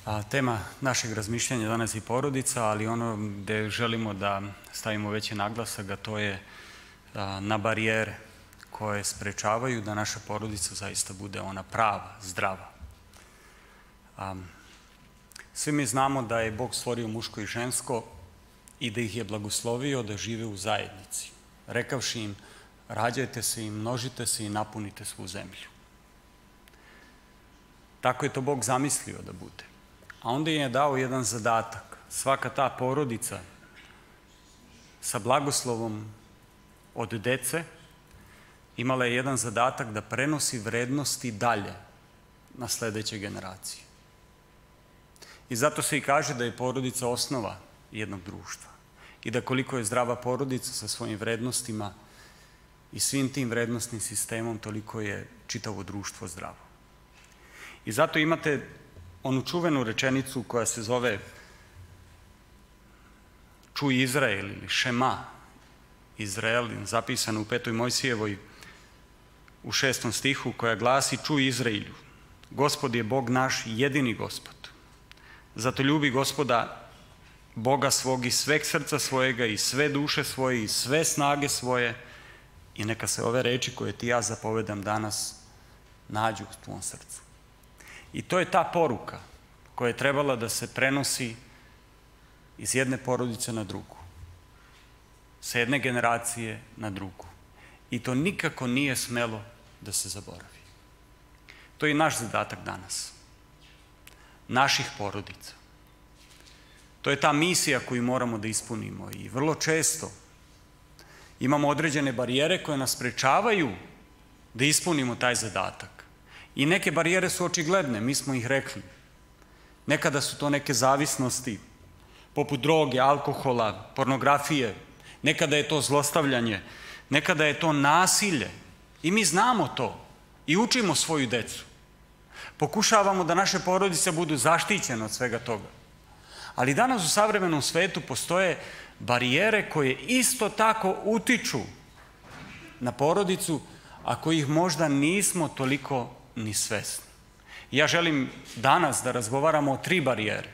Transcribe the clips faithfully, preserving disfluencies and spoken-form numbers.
Tema našeg razmišljanja danas je porodica, ali ono gde želimo da stavimo veći naglasak, a to je na barijere koje sprečavaju da naša porodica zaista bude ona prava, zdrava. Svi mi znamo da je Bog stvorio muško i žensko i da ih je blagoslovio da žive u zajednici, rekavši im: rađajte se i množite se i napunite svu zemlju. Tako je to Bog zamislio da bude. A onda im je dao jedan zadatak. Svaka ta porodica sa blagoslovom od dece imala je jedan zadatak da prenosi vrednosti dalje na sledeće generacije. I zato se i kaže da je porodica osnova jednog društva. I da koliko je zdrava porodica sa svojim vrednostima i svim tim vrednostnim sistemom, toliko je čitavo društvo zdravo. I zato imate onu čuvenu rečenicu koja se zove Čuj Izrael ili Šema Izrael, zapisana u petoj Mojsijevoj u šestom stihu, koja glasi: Čuj Izraelju, Gospod je Bog naš, jedini Gospod. Zato ljubi Gospoda, Boga svog, iz sveg srca svojega, i sve duše svoje, i sve snage svoje, i neka se ove reči koje ti ja zapovedam danas nađu u tvom srcu. I to je ta poruka koja je trebala da se prenosi iz jedne porodice na drugu, sa jedne generacije na drugu. I to nikako nije smelo da se zaboravi. To je i naš zadatak danas, naših porodica. To je ta misija koju moramo da ispunimo i vrlo često imamo određene barijere koje nas sprečavaju da ispunimo taj zadatak. I neke barijere su očigledne, mi smo ih rekli. Nekada su to neke zavisnosti, poput droge, alkohola, pornografije. Nekada je to zlostavljanje, nekada je to nasilje. I mi znamo to i učimo svoju decu. Pokušavamo da naše porodice budu zaštićene od svega toga. Ali danas u savremenom svetu postoje barijere koje isto tako utiču na porodicu, a kojih možda nismo toliko ni svesni. Ja želim danas da razgovaramo o tri barijere.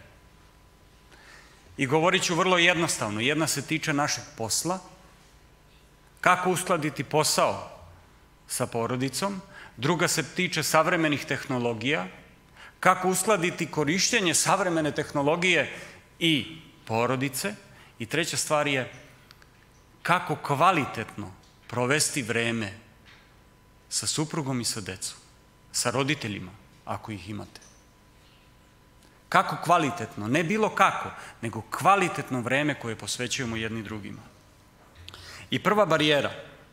I govorit ću vrlo jednostavno. Jedna se tiče našeg posla, kako uskladiti posao sa porodicom. Druga se tiče savremenih tehnologija, kako uskladiti korišćenje savremene tehnologije i porodice. I treća stvar je kako kvalitetno provesti vreme sa suprugom i sa decom, sa roditeljima, ako ih imate. Kako kvalitetno, ne bilo kako, nego kvalitetno vreme koje posvećujemo jedni drugima. I prva barijera,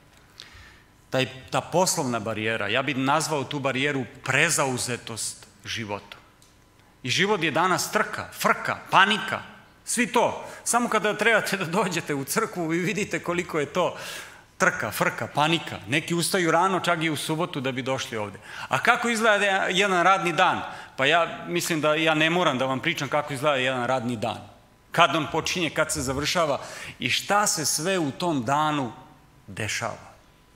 ta poslovna barijera, ja bih nazvao tu barijeru prezauzetost životom. I život je danas trka, frka, panika, svi to. Samo kada trebate da dođete u crkvu, vi vidite koliko je to trka, frka, panika. Neki ustaju rano, čak i u subotu, da bi došli ovde. A kako izgleda jedan radni dan? Pa ja mislim da ja ne moram da vam pričam kako izgleda jedan radni dan. Kad on počinje, kad se završava i šta se sve u tom danu dešava.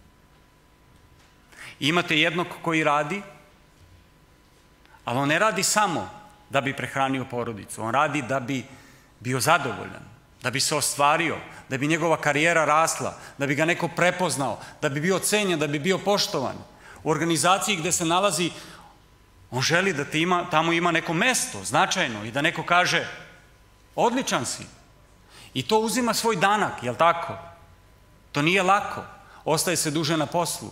Imate jednog koji radi, ali on ne radi samo da bi prehranio porodicu. On radi da bi bio zadovoljan, da bi se ostvario, da bi njegova karijera rasla, da bi ga neko prepoznao, da bi bio cenjen, da bi bio poštovan. U organizaciji gde se nalazi, on želi da tamo ima neko mesto, značajno, i da neko kaže: odličan si. I to uzima svoj danak, jel tako? To nije lako. Ostaje se duže na poslu.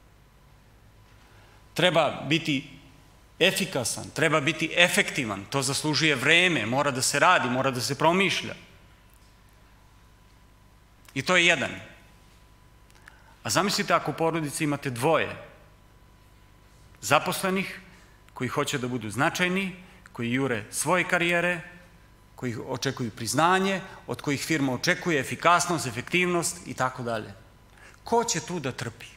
Treba biti efikasan, treba biti efektivan, to zaslužuje vreme, mora da se radi, mora da se promišlja. I to je jedan. A zamislite ako u porodici imate dvoje zaposlenih koji hoće da budu značajni, koji jure svoje karijere, koji očekuju priznanje, od kojih firma očekuje efikasnost, efektivnost i tako dalje. Ko će tu da trpi?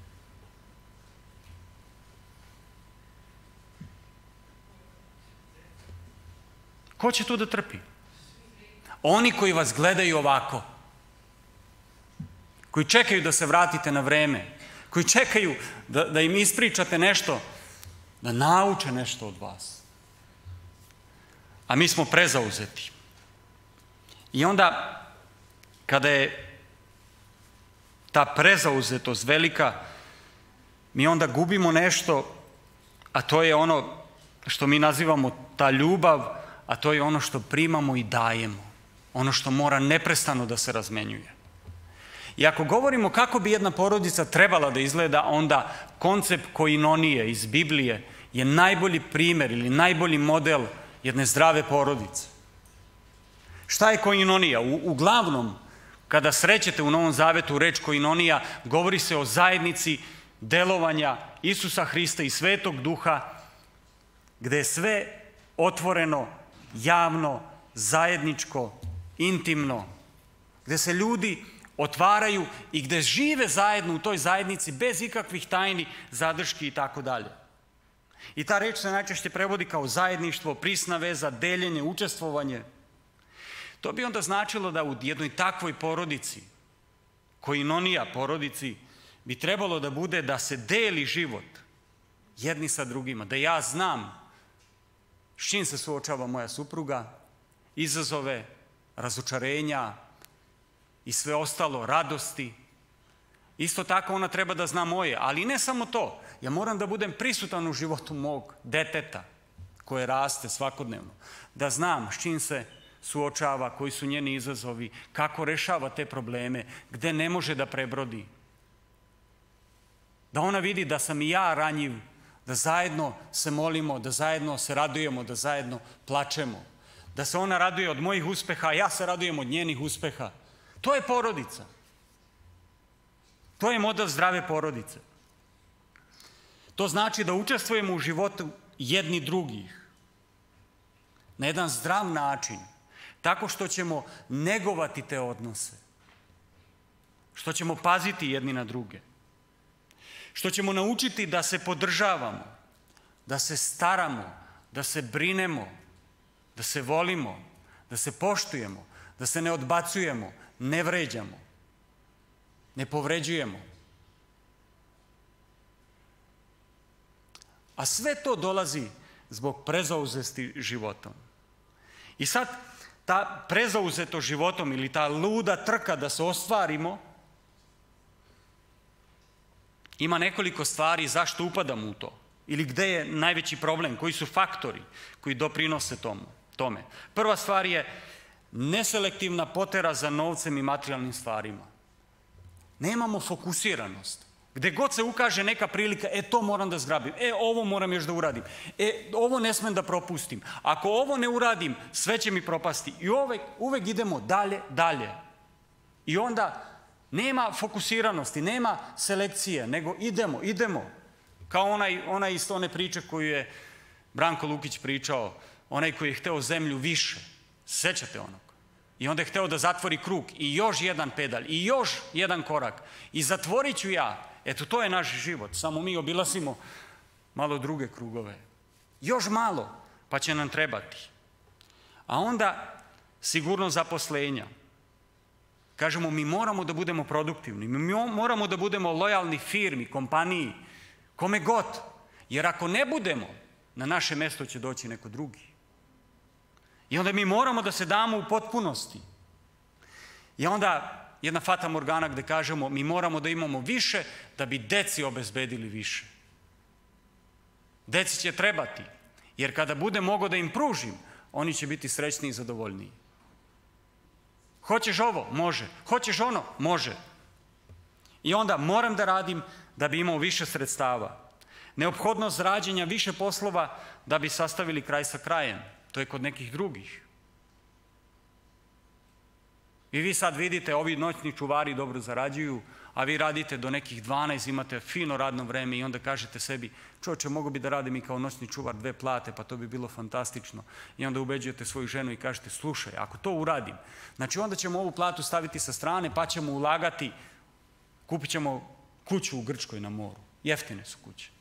Ko će tu da trpi? Oni koji vas gledaju ovako, koji čekaju da se vratite na vreme, koji čekaju da im ispričate nešto, da nauče nešto od vas. a mi smo prezauzeti. I onda, kada je ta prezauzetost velika, mi onda gubimo nešto, a to je ono što mi nazivamo ta ljubav, a to je ono što primamo i dajemo. Ono što mora neprestano da se razmenjuje. I ako govorimo kako bi jedna porodica trebala da izgleda, onda koncept koinonije iz Biblije je najbolji primjer ili najbolji model jedne zdrave porodice. Šta je koinonija? U, uglavnom, kada srećete u Novom Zavetu reč koinonija, govori se o zajednici delovanja Isusa Hrista i Svetog Duha, gde je sve otvoreno, javno, zajedničko, intimno, gde se ljudi otvaraju i gde žive zajedno u toj zajednici bez ikakvih tajni, zadrški i tako dalje. I ta reč se najčešće prevodi kao zajedništvo, prisna veza, deljenje, učestvovanje. To bi onda značilo da u jednoj takvoj porodici, koinonija porodici, bi trebalo da bude da se deli život jedni sa drugima, da ja znam s čim se suočava moja supruga, izazove, razočarenja i sve ostalo, radosti. Isto tako ona treba da zna moje, ali ne samo to. Ja moram da budem prisutan u životu mog deteta koje raste svakodnevno. Da znam s čim se suočava, koji su njeni izazovi, kako rešava te probleme, gde ne može da prebrodi. Da ona vidi da sam i ja ranjiv, da zajedno se molimo, da zajedno se radujemo, da zajedno plačemo. Da se ona raduje od mojih uspeha, a ja se radujem od njenih uspeha. To je porodica. To je model zdrave porodice. To znači da učestvujemo u životu jedni drugih na jedan zdrav način, tako što ćemo negovati te odnose, što ćemo paziti jedni na druge, što ćemo naučiti da se podržavamo, da se staramo, da se brinemo, da se volimo, da se poštujemo, da se ne odbacujemo, ne vređamo, ne povređujemo. A sve to dolazi zbog prezauzetosti životom. I sad, ta prezauzetost životom ili ta luda trka da se ostvarimo, ima nekoliko stvari zašto upadamo u to. Ili gde je najveći problem, koji su faktori koji doprinose tomu, tome. Prva stvar je neselektivna potera za novcem i materijalnim stvarima. Nemamo fokusiranost. Gde god se ukaže neka prilika, e to moram da zgrabim, e ovo moram još da uradim, e ovo ne smem da propustim. Ako ovo ne uradim, sve će mi propasti. I uvek, uvek idemo dalje, dalje. I onda nema fokusiranosti, nema selekcije, nego idemo, idemo. Kao onaj, onaj iz one priče koju je Branko Lukić pričao, onaj koji je hteo zemlju više. Sećate onog? I onda je hteo da zatvori krug i još jedan pedalj i još jedan korak. I zatvorit ću ja. Eto, to je naš život. Samo mi obilazimo malo druge krugove. Još malo, pa će nam trebati. A onda sigurno zaposlenja. Kažemo, mi moramo da budemo produktivni. Mi moramo da budemo lojalni firmi, kompaniji, kome god. Jer ako ne budemo, na naše mesto će doći neko drugi. I onda mi moramo da se damo u potpunosti. I onda jedna fata morgana gde kažemo mi moramo da imamo više da bi deci obezbedili više. Deci će trebati, jer kada bude mogao da im pružim, oni će biti srećni i zadovoljniji. Hoćeš ovo? Može. Hoćeš ono? Može. I onda moram da radim da bi imao više sredstava. Neophodnost rađenja više poslova da bi sastavili kraj sa krajem. To je kod nekih drugih. I vi sad vidite, ovi noćni čuvari dobro zarađuju, a vi radite do nekih dvanaest, imate fino radno vreme i onda kažete sebi, čovječe, mogu bi da radim i kao noćni čuvar dve plate, pa to bi bilo fantastično. I onda ubeđujete svoju ženu i kažete, slušaj, ako to uradim, znači onda ćemo ovu platu staviti sa strane, pa ćemo ulagati, kupit ćemo kuću u Grčkoj na moru. Jeftine su kuće.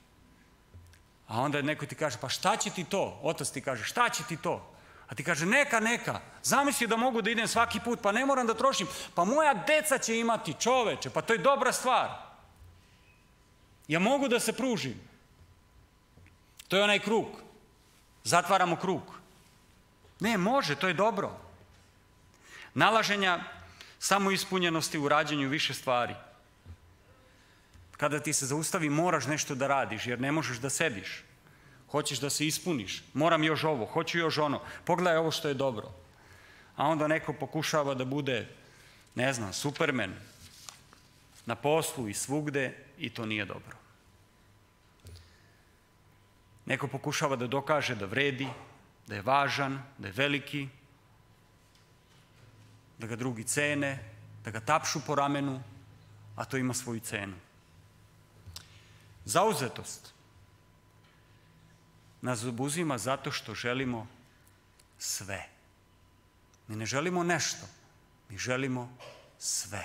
A onda neko ti kaže, pa šta će ti to? Otac ti kaže, šta će ti to? A ti kaže, neka, neka, zamisli da mogu da idem svaki put, pa ne moram da trošim, pa moja deca će imati, čoveče, pa to je dobra stvar. Ja mogu da se pružim. To je onaj krug. Zatvaramo krug. Ne, može, to je dobro. Nalaženja samoispunjenosti u rađenju više stvari. Kada ti se zaustavi, moraš nešto da radiš, jer ne možeš da sediš. Hoćeš da se ispuniš. Moram još ovo, hoću još ono. Pogledaj ovo što je dobro. A onda neko pokušava da bude, ne znam, Superman na poslu i svugde i to nije dobro. Neko pokušava da dokaže da vredi, da je važan, da je veliki, da ga drugi cene, da ga tapšu po ramenu, a to ima svoju cenu. Zauzetost nas obuzima zato što želimo sve. Mi ne želimo nešto, mi želimo sve.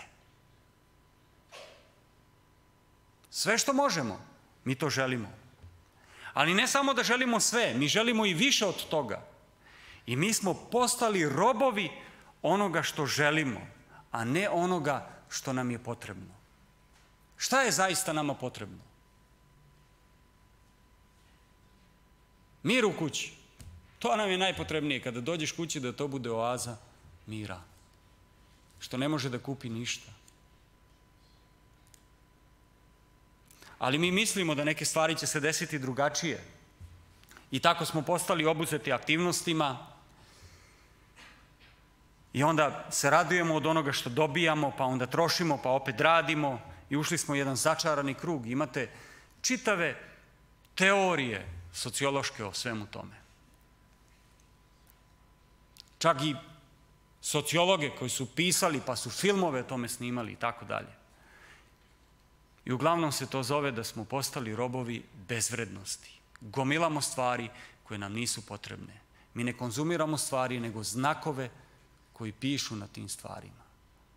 Sve što možemo, mi to želimo. Ali ne samo da želimo sve, mi želimo i više od toga. I mi smo postali robovi onoga što želimo, a ne onoga što nam je potrebno. Šta je zaista nama potrebno? Mir u kući. To nam je najpotrebnije kada dođeš kući da to bude oaza mira. Što ne može da kupi ništa. Ali mi mislimo da neke stvari će se desiti drugačije. I tako smo postali obuzeti aktivnostima i onda se radujemo od onoga što dobijamo, pa onda trošimo, pa opet radimo i ušli smo u jedan začarani krug. Imate čitave teorije sociološke o svemu tome. Čak i sociologe koji su pisali, pa su filmove o tome snimali i tako dalje. I uglavnom se to zove da smo postali robovi bezvrednosti. Gomilamo stvari koje nam nisu potrebne. Mi ne konzumiramo stvari, nego znakove koji pišu na tim stvarima.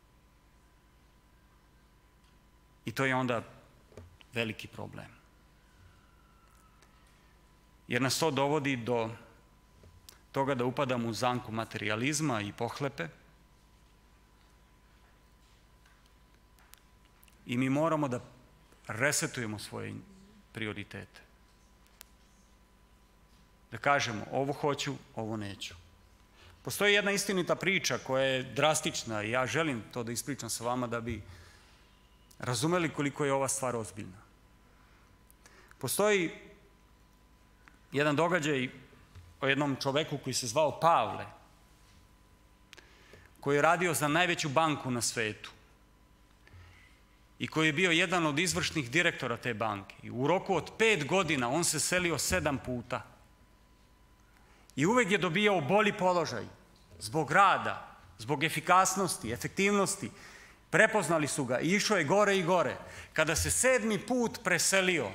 I to je onda veliki problem. Jer nas to dovodi do toga da upadamo u zamku materijalizma i pohlepe. I mi moramo da resetujemo svoje prioritete. Da kažemo, ovo hoću, ovo neću. Postoji jedna istinita priča koja je drastična i ja želim to da ispričam sa vama da bi razumeli koliko je ova stvar ozbiljna. Postoji jedan događaj o jednom čoveku koji se zvao Pavle, koji je radio za najveću banku na svetu i koji je bio jedan od izvršnih direktora te banke. I u roku od pet godina on se selio sedam puta. I uvek je dobijao bolji položaj zbog rada, zbog efikasnosti, efektivnosti. Prepoznali su ga i išao je gore i gore. Kada se sedmi put preselio,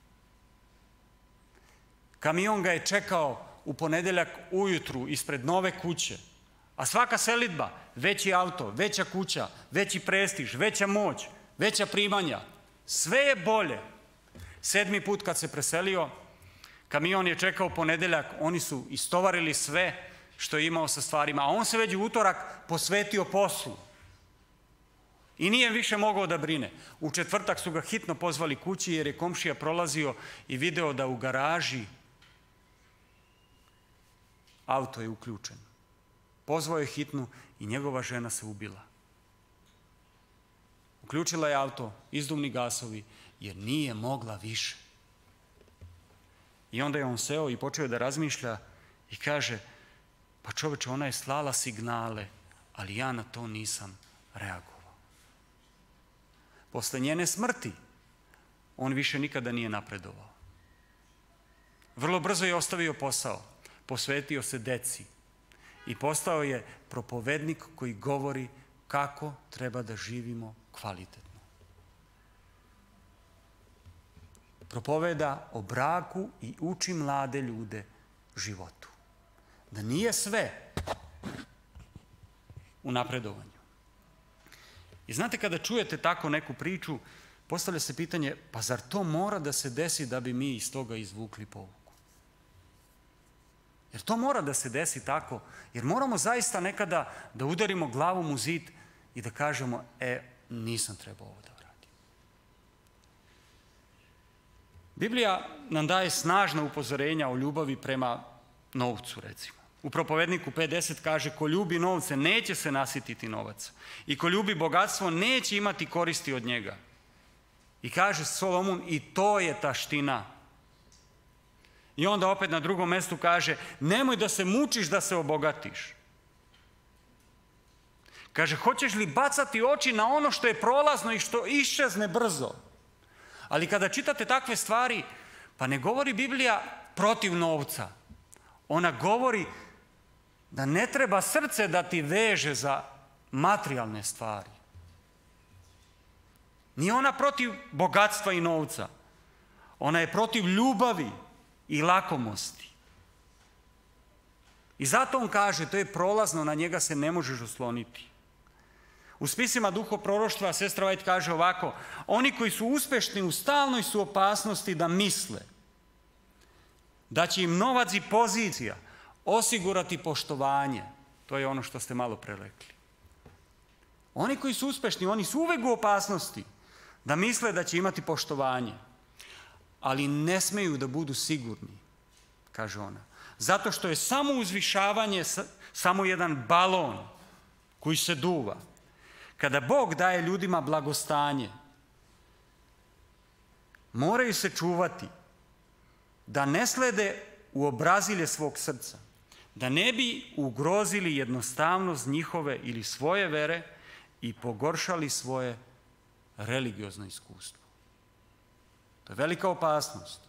kamion ga je čekao u ponedeljak ujutru ispred nove kuće. A svaka selidba, veći auto, veća kuća, veći prestiž, veća moć, veća primanja, sve je bolje. Sedmi put kad se preselio, kamion je čekao ponedeljak, oni su istovarili sve što je imao sa stvarima, a on se već u utorak posvetio poslu. I nije više mogao da brine. U četvrtak su ga hitno pozvali kući jer je komšija prolazio i video da u garaži auto je uključen. Pozvao je hitnu i njegova žena se ubila. Uključila je auto, izduvni gasovi, jer nije mogla više. I onda je on seo i počeo da razmišlja i kaže, pa čoveče, ona je slala signale, ali ja na to nisam reagovao. Posle njene smrti, on više nikada nije napredovao. Vrlo brzo je ostavio posao, posvetio se deci i postao je propovednik koji govori kako treba da živimo kvalitetno. Propoveda o braku i uči mlade ljude životu. Da nije sve u napredovanju. I znate, kada čujete tako neku priču, postavlja se pitanje, pa zar to mora da se desi da bi mi iz toga izvukli pouku? Jer to mora da se desi tako, jer moramo zaista nekada da udarimo glavom u zid i da kažemo, e, nisam trebao ovo da uradim. Biblija nam daje snažna upozorenja o ljubavi prema novcu, recimo. U Propovedniku pet deset kaže: ko ljubi novce neće se nasititi novaca i ko ljubi bogatstvo neće imati koristi od njega. I kaže Solomon, i to je taština. I onda opet na drugom mjestu kaže: nemoj da se mučiš da se obogatiš. Kaže: hoćeš li bacati oči na ono što je prolazno i što iščezne brzo? Ali kada čitate takve stvari, pa ne govori Biblija protiv novca. Ona govori da ne treba srce da ti veže za materijalne stvari. Nije ona protiv bogatstva i novca. Ona je protiv ljubavi i lakomosti. I zato on kaže, to je prolazno, na njega se ne možeš osloniti. U spisima duhoproroštva sestra White kaže ovako: oni koji su uspješni u stalnoj su opasnosti da misle da će im novac i pozicija osigurati poštovanje. To je ono što ste malo pre rekli. Oni koji su uspješni, oni su uvijek u opasnosti da misle da će imati poštovanje, ali ne smeju da budu sigurni, kaže ona. Zato što je samo uzvišavanje samo jedan balon koji se duva. Kada Bog daje ljudima blagostanje, moraju se čuvati da ne slede u obrazilje svog srca, da ne bi ugrozili jednostavnost njihove ili svoje vere i pogoršali svoje religiozno iskustvo. To je velika opasnost.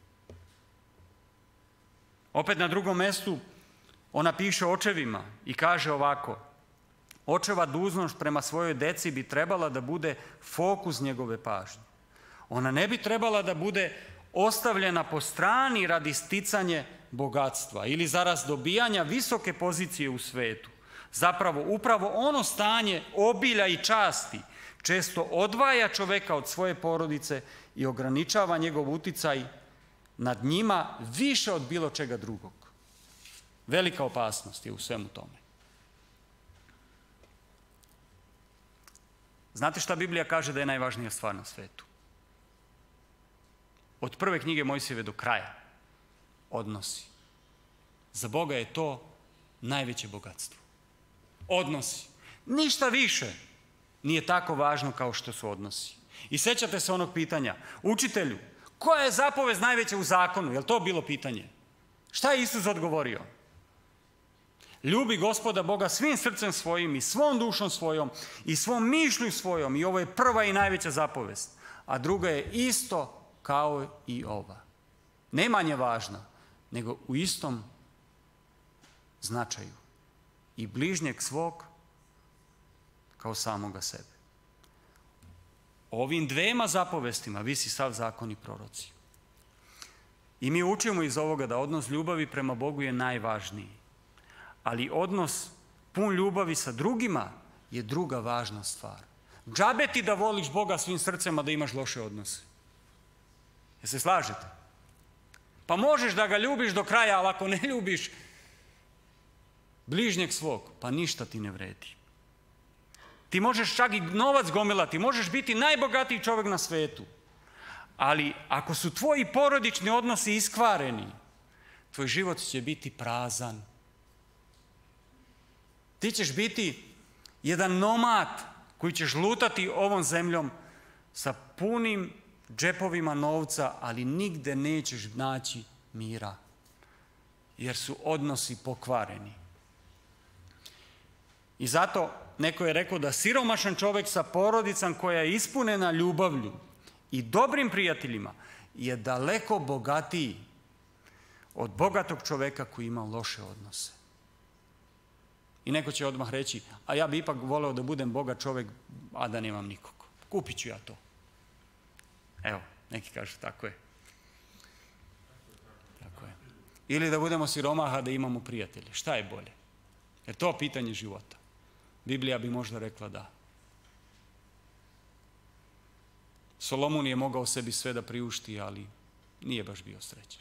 Opet na drugom mjestu ona piše očevima i kaže ovako: očeva dužnost prema svojoj deci bi trebala da bude fokus njegove pažnje. Ona ne bi trebala da bude ostavljena po strani radi sticanja bogatstva ili zarad dobijanja visoke pozicije u svetu. Zapravo, upravo ono stanje obilja i časti često odvaja čoveka od svoje porodice i ograničava njegov uticaj nad njima više od bilo čega drugog. Velika opasnost je u svemu tome. Znate šta Biblija kaže da je najvažnija stvar na svetu? Od prve knjige Mojsijeve do kraja. Odnosi. Za Boga je to najveće bogatstvo. Odnosi. Ništa više nije tako važno kao što su odnosi. I sećate se onog pitanja: učitelju, koja je zapovest najveća u zakonu? Je li to bilo pitanje? Šta je Isus odgovorio? Ljubi Gospoda Boga svim srcem svojim i svom dušom svojom i svom mišlju svojom, i ovo je prva i najveća zapovest. A druga je isto kao i ova. Ne manje važna, nego u istom značaju. I bližnjeg svog kao samoga sebe. Ovim dvema zapovestima visi sav zakon i proroci. I mi učimo iz ovoga da odnos ljubavi prema Bogu je najvažniji. Ali odnos pun ljubavi sa drugima je druga važna stvar. Džabe ti da voliš Boga svim srcem, a da imaš loše odnose. Jel se slažete? Pa možeš da ga ljubiš do kraja, ali ako ne ljubiš bližnjeg svog, pa ništa ti ne vredi. Ti možeš čak i novac gomilati, možeš biti najbogatiji čovjek na svetu, ali ako su tvoji porodični odnosi iskvareni, tvoj život će biti prazan. Ti ćeš biti jedan nomad koji ćeš lutati ovom zemljom sa punim džepovima novca, ali nigde nećeš naći mira, jer su odnosi pokvareni. I zato neko je rekao da siromašan čovjek sa porodicom koja je ispunena ljubavlju i dobrim prijateljima je daleko bogatiji od bogatog čovjeka koji ima loše odnose. I neko će odmah reći: a ja bi ipak voleo da budem bogat čovjek, a da nemam nikog. Kupit ću ja to. Evo, neki kažu tako je. Tako je. Ili da budemo siromaha, da imamo prijatelje. Šta je bolje? Je to pitanje života? Biblija bi možda rekla da. Solomon je mogao sebi sve da priušti, ali nije baš bio srećan.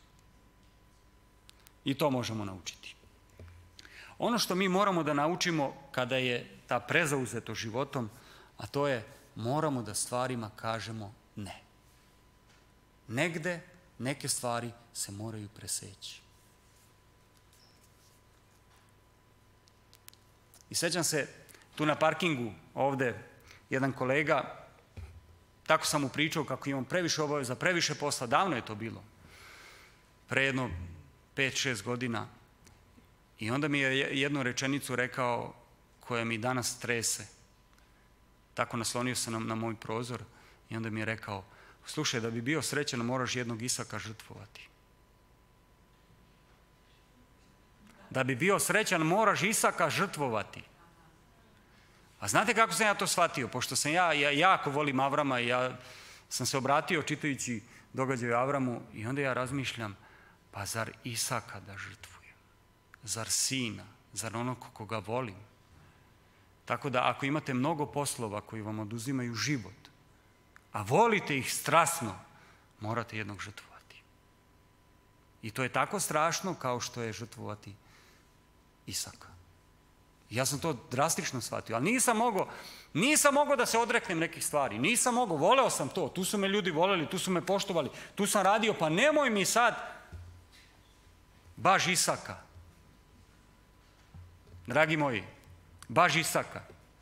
I to možemo naučiti. Ono što mi moramo da naučimo kada je ta prezauzeto životom, a to je moramo da stvarima kažemo ne. Negde neke stvari se moraju preseći. I sjećam se tu na parkingu ovdje jedan kolega, tako sam mu pričao kako imam previše obaveza, previše posla, davno je to bilo, pre jedno pet šest godina. I onda mi je jednu rečenicu rekao koja mi danas trese. Tako naslonio se na, na moj prozor i onda mi je rekao, slušaj, da bi bio srećan moraš jednog Isaka žrtvovati. Da bi bio srećan moraš Isaka žrtvovati. A znate kako sam ja to shvatio? Pošto sam ja, ja jako volim Avrama i ja sam se obratio čitajući događaj Avramu i onda ja razmišljam, pa zar Isaka da žrtvujem? Zar sina? Zar onog koga volim? Tako da ako imate mnogo poslova koji vam oduzimaju život, a volite ih strasno, morate jednog žrtvovati. I to je tako strašno kao što je žrtvovati Isaka. Ja sam to drastično shvatio, ali nisam mogao, nisam mogao da se odreknem nekih stvari, nisam mogao, voleo sam to, tu su me ljudi voleli, tu su me poštovali, tu sam radio, pa nemoj mi sad baš Isaka. Dragi moji, baš Isaka.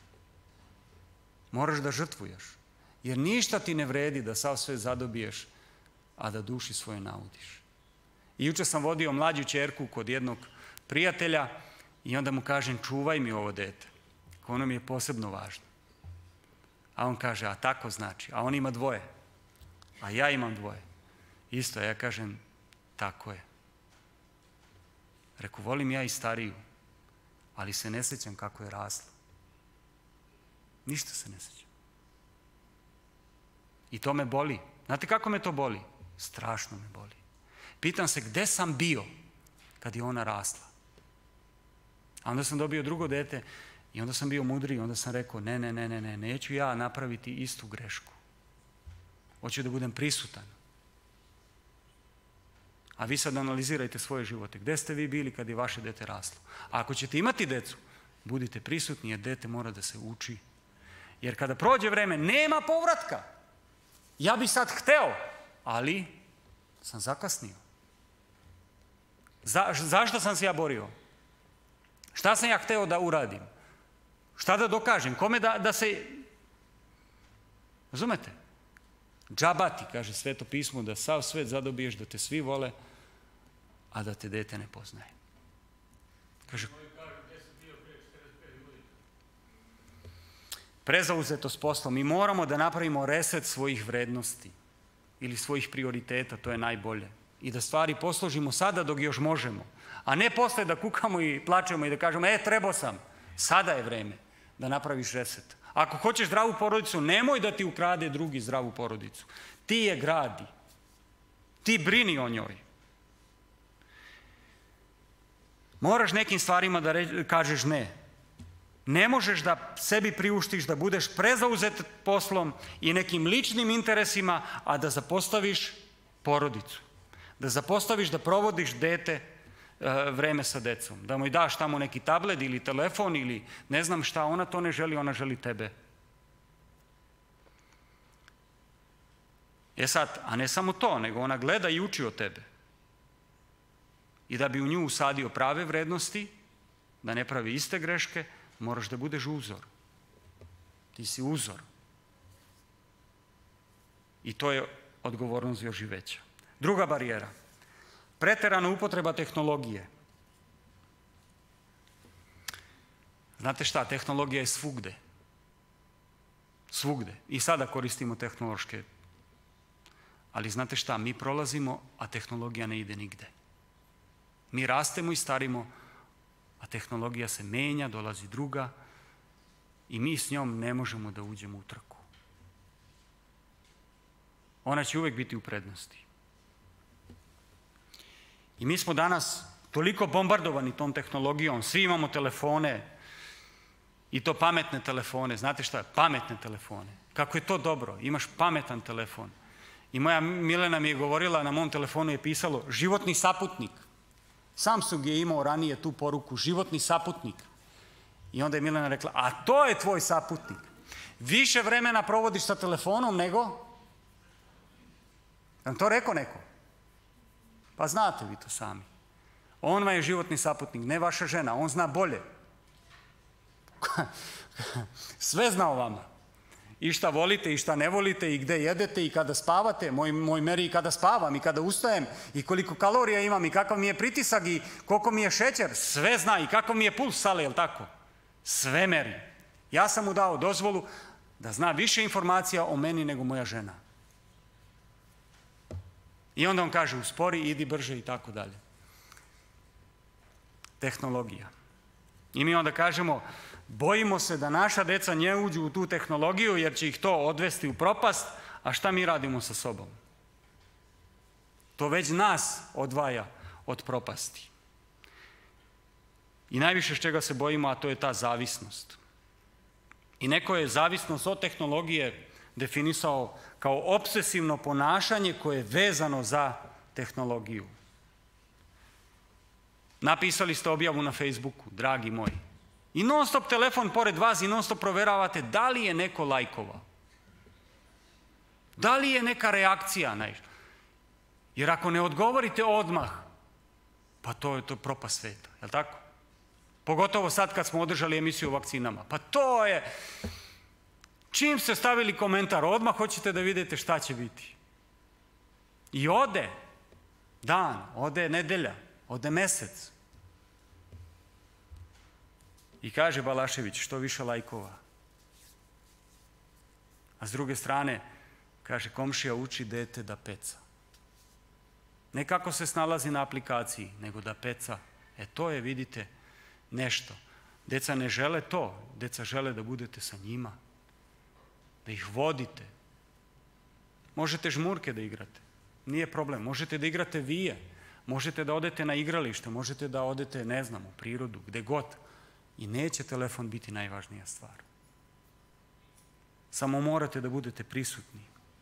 Moraš da žrtvuješ, jer ništa ti ne vredi da sav sve zadobiješ, a da duši svoje naudiš. I jučer sam vodio mlađu ćerku kod jednog prijatelja i onda mu kažem, čuvaj mi ovo dete, ono mi je posebno važno. A on kaže, a tako znači, a on ima dvoje, a ja imam dvoje. Isto, ja kažem, tako je. Reku, volim ja i stariju, ali se ne sjećam kako je rasla. Ništa se ne sjećam. I to me boli. Znate kako me to boli? Strašno me boli. Pitam se gdje sam bio kad je ona rasla. A onda sam dobio drugo dete i onda sam bio mudriji, onda sam rekao, ne, ne, ne, ne, ne, neću ja napraviti istu grešku. Hoću da budem prisutan. A vi sad analizirajte svoje živote. Gdje ste vi bili kad je vaše dete raslo? A ako ćete imati decu, budite prisutni jer dete mora da se uči. Jer kada prođe vreme, nema povratka. Ja bi sad hteo, ali sam zakasnio. Za, zašto sam se ja borio? Šta sam ja hteo da uradim? Šta da dokažem? Kome da, da se... Razumete? Džabati, kaže Sveto pismo, da sav svet zadobiješ, da te svi vole, a da te dete ne poznaje. Kaže... Prezauzetost poslom. Mi moramo da napravimo reset svojih vrednosti ili svojih prioriteta, to je najbolje. I da stvari posložimo sada dok još možemo. A ne posle da kukamo i plačemo i da kažemo, e, trebao sam. Sada je vreme da napraviš reset. Ako hoćeš zdravu porodicu, nemoj da ti ukrade drugi zdravu porodicu. Ti je gradi. Ti brini o njoj. Moraš nekim stvarima da re, kažeš ne. Ne možeš da sebi priuštiš da budeš prezauzet poslom i nekim ličnim interesima, a da zapostaviš porodicu. Da zapostaviš da provodiš dete vreme sa decom. Da mu daš tamo neki tablet ili telefon ili ne znam šta, ona to ne želi, ona želi tebe. E sad, a ne samo to, nego ona gleda i uči od tebe. I da bi u nju usadio prave vrednosti, da ne pravi iste greške, moraš da budeš uzor. Ti si uzor. I to je odgovornost još i veća. Druga barijera. Preterana upotreba tehnologije. Znate šta, tehnologija je svugde. Svugde. I sada koristimo tehnološke. Ali znate šta, mi prolazimo, a tehnologija ne ide nigde. Mi rastemo i starimo, a tehnologija se menja, dolazi druga i mi s njom ne možemo da uđemo u trku. Ona će uvijek biti u prednosti. I mi smo danas toliko bombardovani tom tehnologijom, svi imamo telefone i to pametne telefone. Znate šta? Pametne telefone. Kako je to dobro, imaš pametan telefon. I moja Milena mi je govorila, na mom telefonu je pisalo životni saputnik. Samsung je imao ranije tu poruku, životni saputnik. I onda je Milena rekla, a to je tvoj saputnik. Više vremena provodiš sa telefonom nego... Vam to rekao neko? Pa znate vi to sami. On vam je životni saputnik, ne vaša žena, on zna bolje. Sve zna o vama. I šta volite i šta ne volite i gde jedete i kada spavate. Moj, moj meri i kada spavam i kada ustajem i koliko kalorija imam i kakav mi je pritisak i koliko mi je šećer. Sve zna i kakav mi je puls, sale, jel tako? Sve meri. Ja sam mu dao dozvolu da zna više informacija o meni nego moja žena. I onda on kaže uspori, idi brže i tako dalje. Tehnologija. I mi onda kažemo bojimo se da naša deca ne uđu u tu tehnologiju jer će ih to odvesti u propast, a šta mi radimo sa sobom? To već nas odvaja od propasti. I najviše s čega se bojimo, a to je ta zavisnost. I neko je zavisnost od tehnologije definisao kao obsesivno ponašanje koje je vezano za tehnologiju. Napisali ste objavu na Facebooku, dragi moji. I non stop telefon pored vas i non stop proveravate da li je neko lajkovao. Da li je neka reakcija na išta. Jer ako ne odgovorite odmah, pa to je to propast sveta, je li tako? Pogotovo sad kad smo održali emisiju o vakcinama. Pa to je... Čim ste stavili komentar, odmah hoćete da vidite šta će biti. I ode dan, ode nedelja, ode mesec. I kaže Balašević, što više lajkova. A s druge strane, kaže, komšija uči dete da peca. Ne kako se snalazi na aplikaciji, nego da peca. E to je, vidite, nešto. Deca ne žele to, deca žele da budete sa njima, da ih vodite. Možete žmurke da igrate, nije problem. Možete da igrate vije, možete da odete na igralište, možete da odete, ne znam, u prirodu, gde god. I neće telefon biti najvažnija stvar. Samo morate da budete prisutni.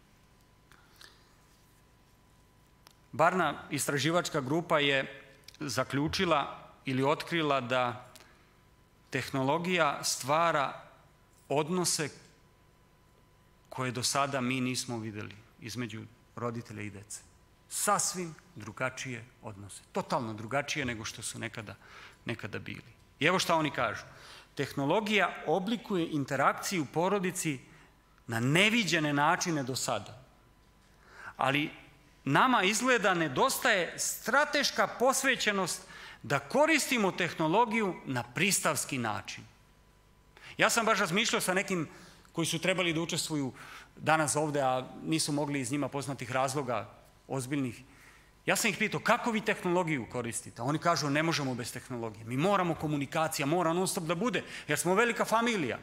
Barna istraživačka grupa je zaključila ili otkrila da tehnologija stvara odnose koje do sada mi nismo videli između roditelja i dece. Sasvim drugačije odnose. Totalno drugačije nego što su nekada, nekada bili. I evo šta oni kažu. Tehnologija oblikuje interakciju u porodici na neviđene načine do sada. Ali nama izgleda nedostaje strateška posvećenost da koristimo tehnologiju na pristavski način. Ja sam baš razmišljao sa nekim koji su trebali da učestvuju danas ovde, a nisu mogli iz njima poznatih razloga ozbiljnih. Ja sam ih pitao, kako vi tehnologiju koristite? Oni kažu, ne možemo bez tehnologije. Mi moramo komunikacija, mora non stop da bude, jer smo velika familija.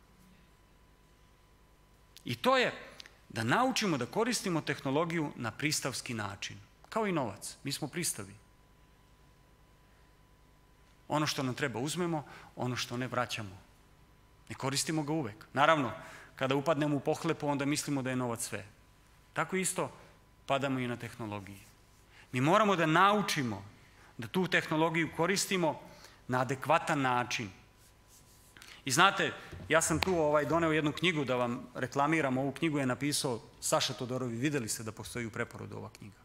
I to je da naučimo da koristimo tehnologiju na pristavski način. Kao i novac. Mi smo pristavi. Ono što nam treba uzmemo, ono što ne vraćamo. Ne koristimo ga uvek. Naravno, kada upadnemo u pohlepu, onda mislimo da je novac sve. Tako isto padamo i na tehnologiji. Mi moramo da naučimo da tu tehnologiju koristimo na adekvatan način. I znate, ja sam tu ovaj, doneo jednu knjigu da vam reklamiram. Ovu knjigu je napisao Saša Todorović. Videli ste da postoji u preporodu ova knjiga.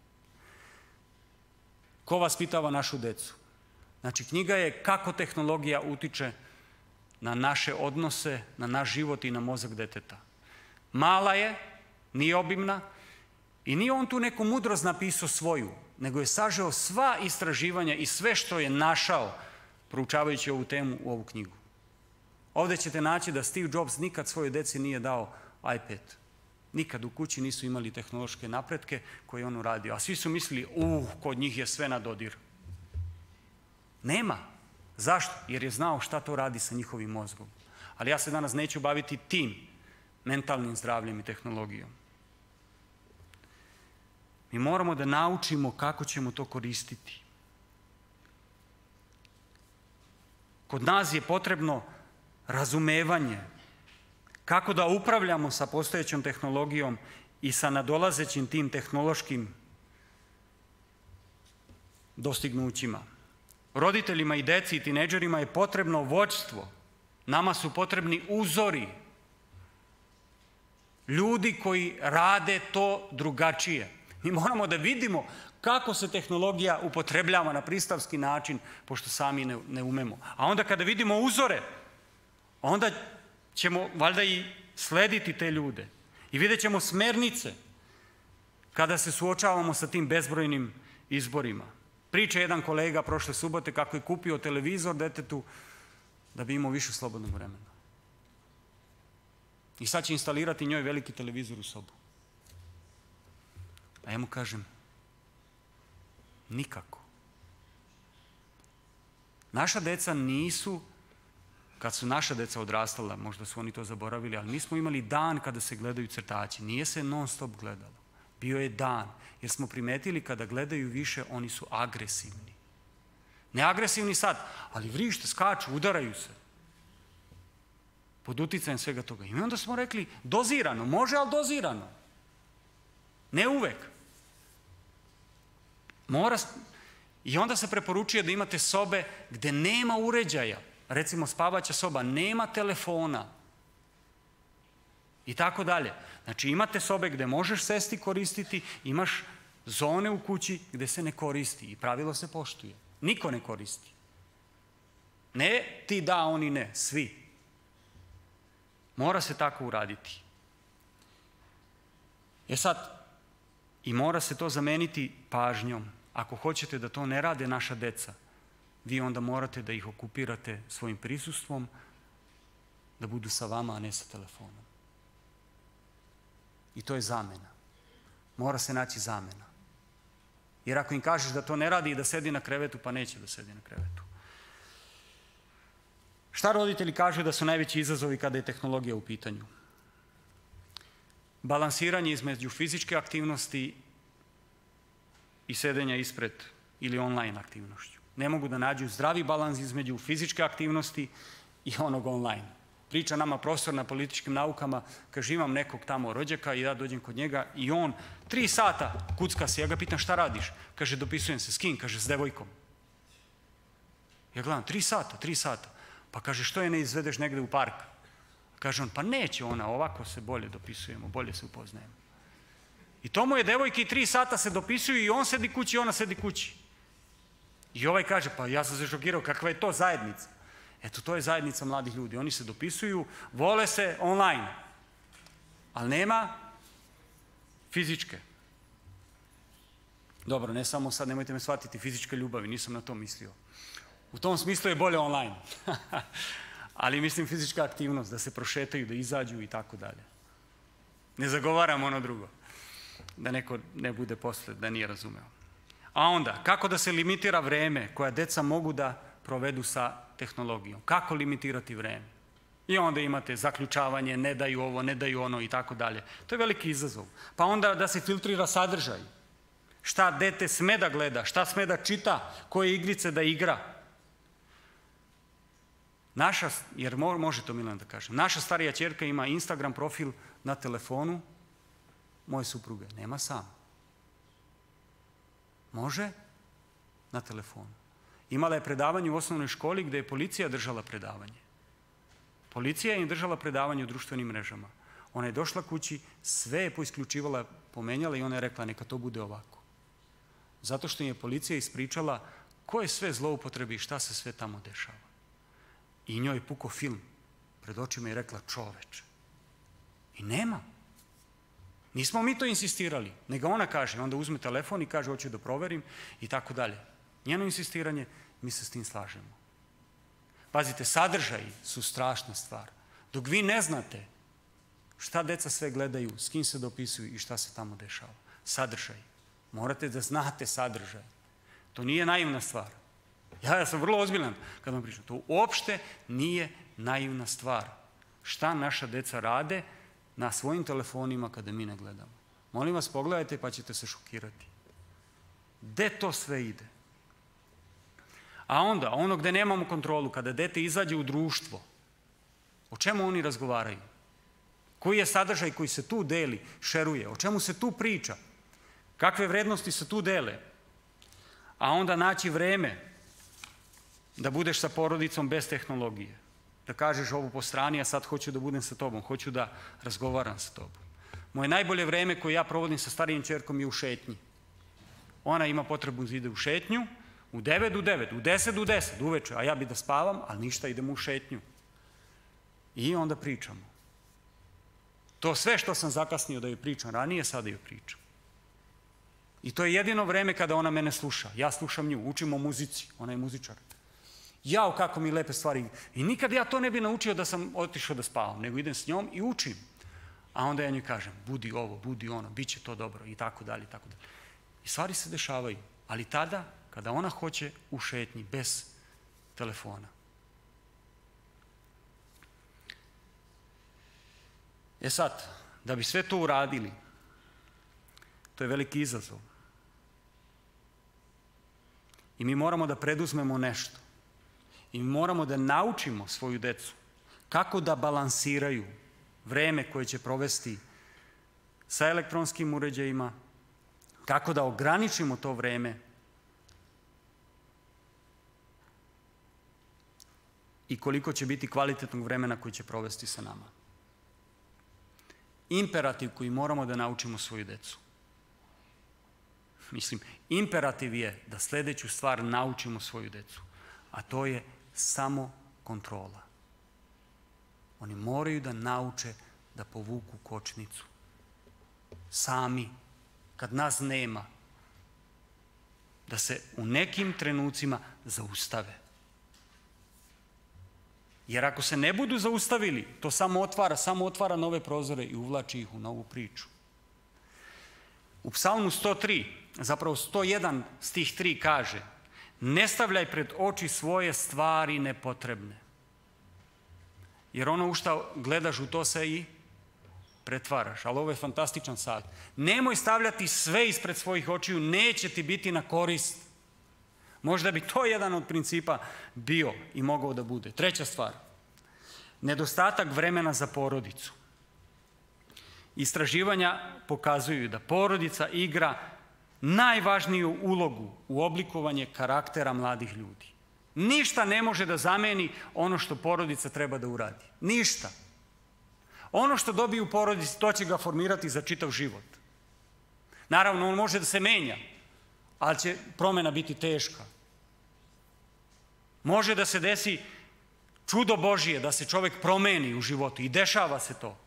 Ko vaspitava našu decu? Znači, knjiga je kako tehnologija utiče na naše odnose, na naš život i na mozak deteta. Mala je, nije obimna i nije on tu neku mudrost napisao svoju, nego je sažeo sva istraživanja i sve što je našao proučavajući ovu temu u ovu knjigu. Ovde ćete naći da Steve Jobs nikad svojoj deci nije dao iPad. Nikad u kući nisu imali tehnološke napretke koje je on uradio. A svi su mislili, uh, kod njih je sve na dodir. Nema. Zašto? Jer je znao šta to radi sa njihovim mozgom. Ali ja se danas neću baviti tim mentalnim zdravljem i tehnologijom. Mi moramo da naučimo kako ćemo to koristiti. Kod nas je potrebno razumevanje kako da upravljamo sa postojećom tehnologijom i sa nadolazećim tim tehnološkim dostignućima. Roditeljima i deci i tinejdžerima je potrebno vođstvo. Nama su potrebni uzori. Ljudi koji rade to drugačije. Mi moramo da vidimo kako se tehnologija upotrebljava na pristavski način, pošto sami ne, ne umemo. A onda kada vidimo uzore, onda ćemo valjda i slediti te ljude i vidjet ćemo smernice kada se suočavamo sa tim bezbrojnim izborima. Priča jedan kolega prošle subote kako je kupio televizor detetu da bi imao više slobodnog vremena. I sad će instalirati njoj veliki televizor u sobu. A ja mu kažem, nikako. Naša deca nisu, kad su naša deca odrastala, možda su oni to zaboravili, ali mi smo imali dan kada se gledaju crtači. Nije se non stop gledalo. Bio je dan, jer smo primetili kada gledaju više, oni su agresivni. Ne agresivni sad, ali vrište, skaču, udaraju se. Pod uticajem svega toga. I onda smo rekli, dozirano, može, ali dozirano. Ne uvek. Mora... I onda se preporučuje da imate sobe gde nema uređaja. Recimo spavaća soba, nema telefona. I tako dalje. Znači imate sobe gde možeš sesti koristiti, imaš zone u kući gde se ne koristi i pravilo se poštuje. Niko ne koristi. Ne ti da, oni ne, svi. Mora se tako uraditi. E sad, i mora se to zameniti pažnjom. Ako hoćete da to ne rade naša deca, vi onda morate da ih okupirate svojim prisustvom, da budu sa vama, a ne sa telefonom. I to je zamena. Mora se naći zamena. Jer ako im kažeš da to ne radi i da sedi na krevetu, pa neće da sedi na krevetu. Šta roditelji kažu da su najveći izazovi kada je tehnologija u pitanju? Balansiranje između fizičke aktivnosti i sedenja ispred ili online aktivnošću. Ne mogu da nađu zdravi balans između fizičke aktivnosti i onog online. Priča nama profesor na političkim naukama, kaže imam nekog tamo rođaka i ja dođem kod njega i on tri sata kucka se, ja ga pitam šta radiš? Kaže dopisujem se, s kim? Kaže s devojkom. Ja gledam, tri sata, tri sata. Pa kaže što je ne izvedeš negde u park? Kaže on, pa neće ona, ovako se bolje dopisujemo, bolje se upoznajemo. I to mu je devojki tri sata se dopisuju i on sedi kući i ona sedi kući. I ovaj kaže, pa ja sam se šokirao, kakva je to zajednica? Eto, to je zajednica mladih ljudi. Oni se dopisuju, vole se online, ali nema fizičke. Dobro, ne samo sad, nemojte me shvatiti, fizičke ljubavi, nisam na to mislio. U tom smislu je bolje online. Ali mislim fizička aktivnost, da se prošetaju, da izađu i tako dalje. Ne zagovaram ono drugo. Da neko ne bude posle, da nije razumeo. A onda, kako da se limitira vreme koja deca mogu da provedu sa tehnologijom? Kako limitirati vreme? I onda imate zaključavanje, ne daju ovo, ne daju ono i tako dalje. To je veliki izazov. Pa onda da se filtrira sadržaj. Šta dete sme da gleda, šta sme da čita, koje igrice da igra. Naša, jer može to Milan da kažem, naša starija ćerka ima Instagram profil na telefonu moje supruge. Nema sam. Može na telefonu. Imala je predavanje u osnovnoj školi gde je policija držala predavanje. Policija je im držala predavanje u društvenim mrežama. Ona je došla kući, sve je poisključivala, pomenjala i ona je rekla neka to bude ovako. Zato što im je policija ispričala koje sve zloupotrebi i šta se sve tamo dešava. I njoj je puko film pred očima i rekla čoveče. I nema. Nismo mi to insistirali, nego ona kaže, onda uzme telefon i kaže hoću da proverim i tako dalje. Njeno insistiranje, mi se s tim slažemo. Pazite, sadržaji su strašna stvar. Dok vi ne znate šta deca sve gledaju, s kim se dopisuju i šta se tamo dešava. Sadržaj. Morate da znate sadržaj. To nije naivna stvar. Ja, ja sam vrlo ozbiljan kad vam pričam. To uopšte nije naivna stvar. Šta naša deca rade na svojim telefonima kada mi ne gledamo. Molim vas, pogledajte pa ćete se šokirati. Gde to sve ide? A onda, ono gde nemamo kontrolu, kada dete izađe u društvo, o čemu oni razgovaraju? Koji je sadržaj koji se tu deli, šeruje? O čemu se tu priča? Kakve vrednosti se tu dele? A onda naći vreme da budeš sa porodicom bez tehnologije. Da kažeš ovo po strani, a sad hoću da budem sa tobom, hoću da razgovaram sa tobom. Moje najbolje vreme koje ja provodim sa starijim ćerkom je u šetnji. Ona ima potrebu da ide u šetnju, u devet do devet, u deset do deset, uveče, a ja bi da spavam, ali ništa, idemo u šetnju. I onda pričamo. To sve što sam zakasnio da joj pričam ranije, sada joj pričam. I to je jedino vreme kada ona mene sluša. Ja slušam nju, učim o muzici, ona je muzičar. Jao, kako mi lepe stvari. I nikad ja to ne bi naučio da sam otišao da spavam, nego idem s njom i učim. A onda ja njoj kažem, budi ovo, budi ono, bit će to dobro i tako dalje, i tako dalje. I stvari se dešavaju, ali tada, kada ona hoće u šetnji, bez telefona. E sad, da bi sve to uradili, to je veliki izazov. I mi moramo da preduzmemo nešto. I mi moramo da naučimo svoju decu kako da balansiraju vreme koje će provesti sa elektronskim uređajima, kako da ograničimo to vreme i koliko će biti kvalitetnog vremena koje će provesti sa nama. Imperativ koji moramo da naučimo svoju decu. Mislim, imperativ je da sljedeću stvar naučimo svoju decu, a to je samo kontrola. Oni moraju da nauče da povuku kočnicu. Sami, kad nas nema, da se u nekim trenucima zaustave. Jer ako se ne budu zaustavili, to samo otvara, samo otvara nove prozore i uvlači ih u novu priču. U Psalmu sto tri, zapravo sto jedan stih tri kaže: ne stavljaj pred oči svoje stvari nepotrebne. Jer ono u šta gledaš, u to se i pretvaraš. Ali ovo je fantastičan savjet. Nemoj stavljati sve ispred svojih očiju, neće ti biti na korist. Možda bi to jedan od principa bio i mogao da bude. Treća stvar, nedostatak vremena za porodicu. Istraživanja pokazuju da porodica igra najvažniju ulogu u oblikovanju karaktera mladih ljudi. Ništa ne može da zameni ono što porodica treba da uradi. Ništa. Ono što dobije u porodici, to će ga formirati za čitav život. Naravno, on može da se menja, ali će promjena biti teška. Može da se desi čudo Božije, da se čovjek promeni u životu i dešava se to.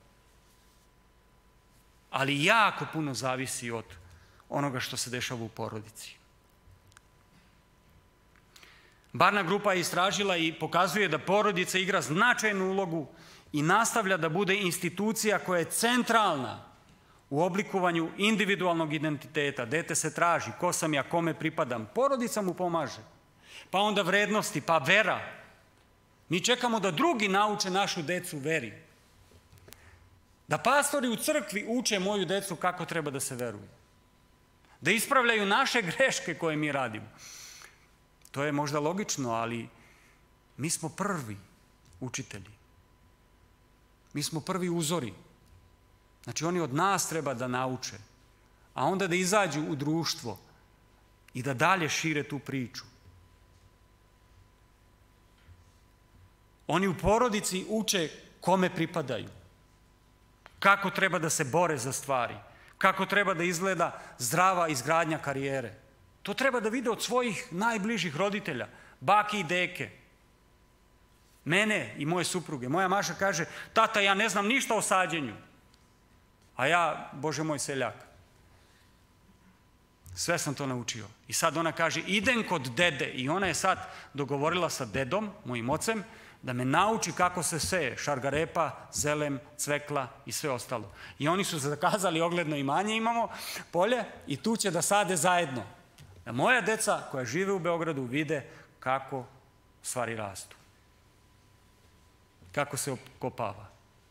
Ali jako puno zavisi od onoga što se dešava u porodici. Barna grupa je istražila i pokazuje da porodica igra značajnu ulogu i nastavlja da bude institucija koja je centralna u oblikovanju individualnog identiteta. Dete se traži, ko sam ja, kome pripadam. Porodica mu pomaže. Pa onda vrednosti, pa vera. Mi čekamo da drugi nauče našu decu veri. Da pastori u crkvi uče moju decu kako treba da se veruje. Da ispravljaju naše greške koje mi radimo. To je možda logično, ali mi smo prvi učitelji. Mi smo prvi uzori. Znači, oni od nas treba da nauče, a onda da izađu u društvo i da dalje šire tu priču. Oni u porodici uče kome pripadaju, kako treba da se bore za stvari, kako treba da izgleda zdrava izgradnja karijere. To treba da vide od svojih najbližih roditelja, bake i deke. Mene i moje supruge. Moja Maša kaže: tata, ja ne znam ništa o sađenju. A ja, Bože moj, seljak. Sve sam to naučio. I sad ona kaže: idem kod dede. I ona je sad dogovorila sa dedom, mojim ocem, da me nauči kako se seje šargarepa, zelem, cvekla i sve ostalo. I oni su zakazali ogledno imanje, imamo polje, i tu će da sade zajedno. Da moja deca koja žive u Beogradu vide kako stvari rastu. Kako se okopava.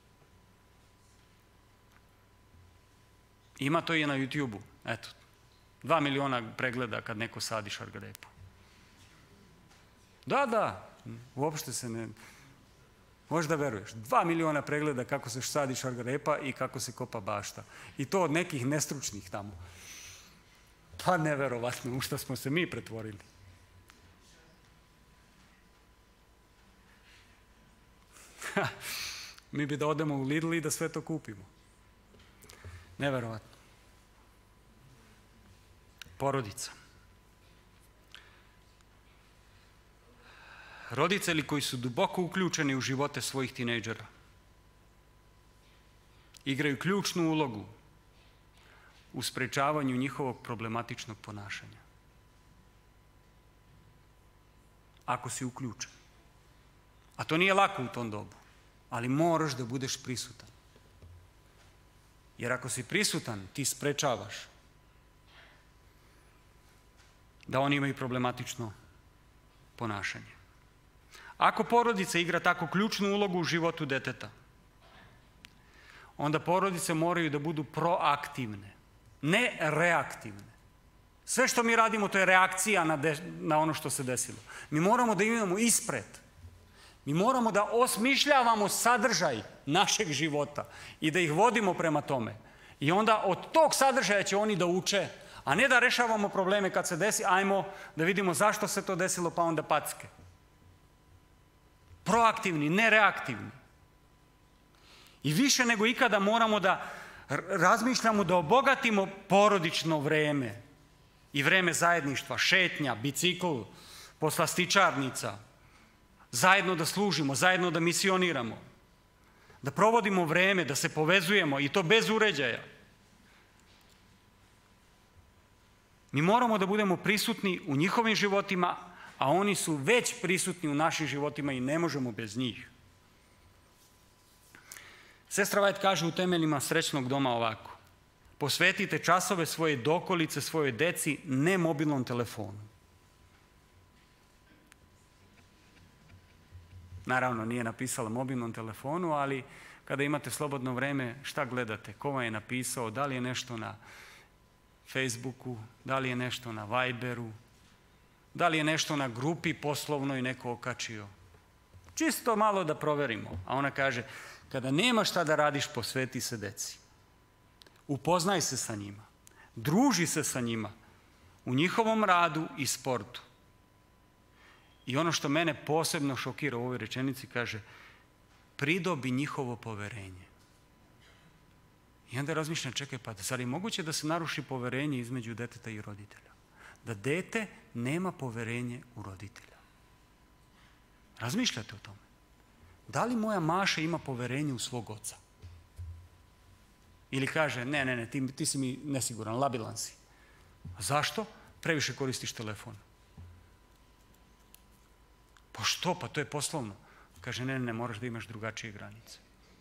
Ima to i na YouTube-u. Eto, dva miliona pregleda kad neko sadi šargarepu. Da, da, uopšte se ne... Možda veruješ. Dva miliona pregleda kako se sadi šargarepa i kako se kopa bašta. I to od nekih nestručnih tamo. Pa neverovatno, u šta smo se mi pretvorili. Mi bi da odemo u Lidl i da sve to kupimo. Neverovatno. Porodica. Roditelji koji su duboko uključeni u živote svojih tinejdžera, igraju ključnu ulogu u sprečavanju njihovog problematičnog ponašanja. Ako si uključen. A to nije lako u tom dobu, ali moraš da budeš prisutan. Jer ako si prisutan, ti sprečavaš da oni imaju problematično ponašanje. Ako porodica igra tako ključnu ulogu u životu deteta, onda porodice moraju da budu proaktivne, ne reaktivne. Sve što mi radimo, to je reakcija na, de, na ono što se desilo. Mi moramo da imamo ispred. Mi moramo da osmišljavamo sadržaj našeg života i da ih vodimo prema tome. I onda od tog sadržaja će oni da uče, a ne da rešavamo probleme kad se desi, ajmo da vidimo zašto se to desilo, pa onda packe. Proaktivni, ne reaktivni. I više nego ikada moramo da razmišljamo da obogatimo porodično vreme i vreme zajedništva, šetnja, bicikl, poslastičarnica, zajedno da služimo, zajedno da misioniramo, da provodimo vreme, da se povezujemo i to bez uređaja. Mi moramo da budemo prisutni u njihovim životima, a oni su već prisutni u našim životima i ne možemo bez njih. Sestra White kaže u temeljima Srećnog doma ovako: posvetite časove svoje dokolice svojoj deci, ne mobilnom telefonu. Naravno, nije napisala mobilnom telefonu, ali kada imate slobodno vreme, šta gledate? Ko vam je napisao? Da li je nešto na Facebooku? Da li je nešto na Viberu? Da li je nešto na grupi poslovnoj neko okačio? Čisto malo da proverimo. A ona kaže, kada nema šta da radiš, posveti se deci. Upoznaj se sa njima. Druži se sa njima u njihovom radu i sportu. I ono što mene posebno šokira u ovoj rečenici, kaže, pridobi njihovo poverenje. I onda razmišljam, čekaj, pa zar je moguće da se naruši poverenje između deteta i roditelja? Da dete nema poverenje u roditelja. Razmišljate o tome. Da li moja Maša ima poverenje u svog oca? Ili kaže, ne, ne, ne, ti, ti si mi nesiguran, labilan si. A zašto? Previše koristiš telefon. Pa što? Pa to je poslovno. Kaže, ne, ne, ne, moraš da imaš drugačije granice.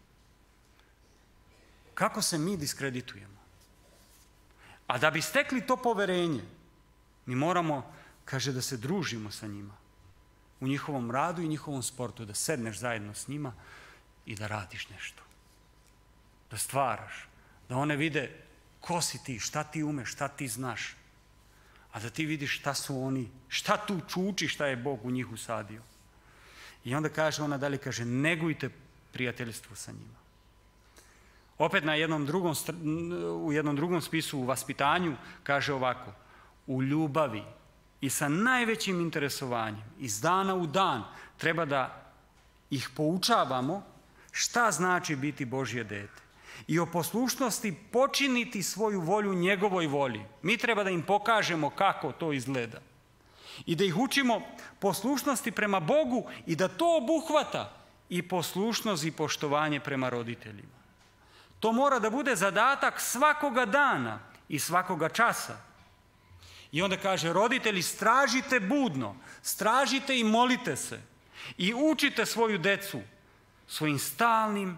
Kako se mi diskreditujemo? A da bi stekli to poverenje, mi moramo, kaže, da se družimo sa njima. U njihovom radu i njihovom sportu, da sedneš zajedno s njima i da radiš nešto. Da stvaraš. Da one vide ko si ti, šta ti umeš, šta ti znaš. A da ti vidiš šta su oni, šta tu čuči, šta je Bog u njih usadio. I onda kaže ona dalje, kaže, negujte prijateljstvo sa njima. Opet na jednom drugom, u jednom drugom spisu u vaspitanju kaže ovako, u ljubavi i sa najvećim interesovanjem, iz dana u dan, treba da ih poučavamo šta znači biti Božje dete. I o poslušnosti počiniti svoju volju njegovoj volji. Mi treba da im pokažemo kako to izgleda. I da ih učimo poslušnosti prema Bogu i da to obuhvata i poslušnost i poštovanje prema roditeljima. To mora da bude zadatak svakoga dana i svakoga časa. I onda kaže, roditelji, stražite budno, stražite i molite se i učite svoju decu svojim stalnim